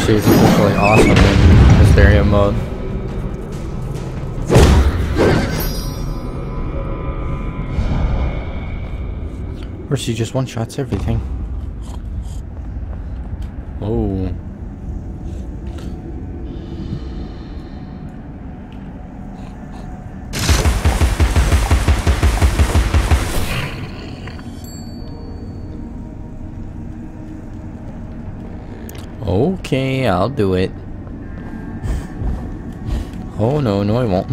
Mercy is officially awesome in Hysteria mode. Mercy just one-shots everything. Oh. Okay, I'll do it. Oh no, I won't.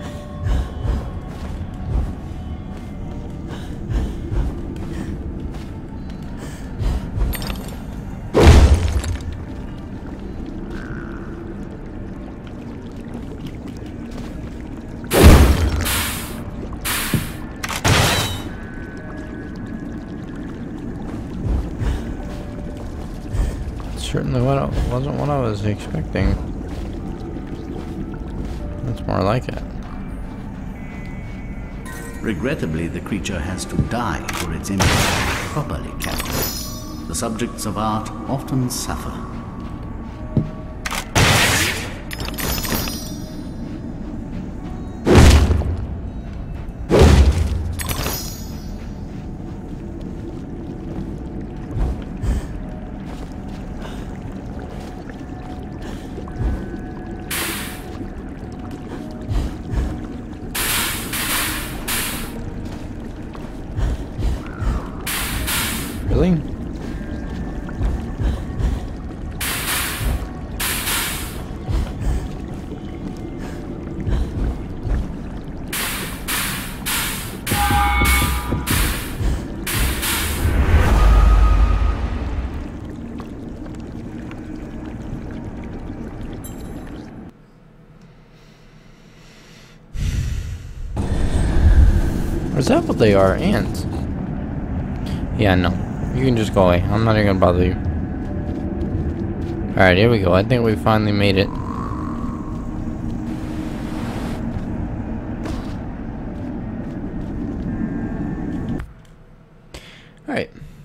Certainly wasn't what I was expecting. That's more like it. Regrettably, the creature has to die for its image to be properly captured. The subjects of art often suffer. Really? Or is that what they are? Ants? Yeah, no. You can just go away. I'm not even gonna bother you. Alright, here we go. I think we finally made it. Alright.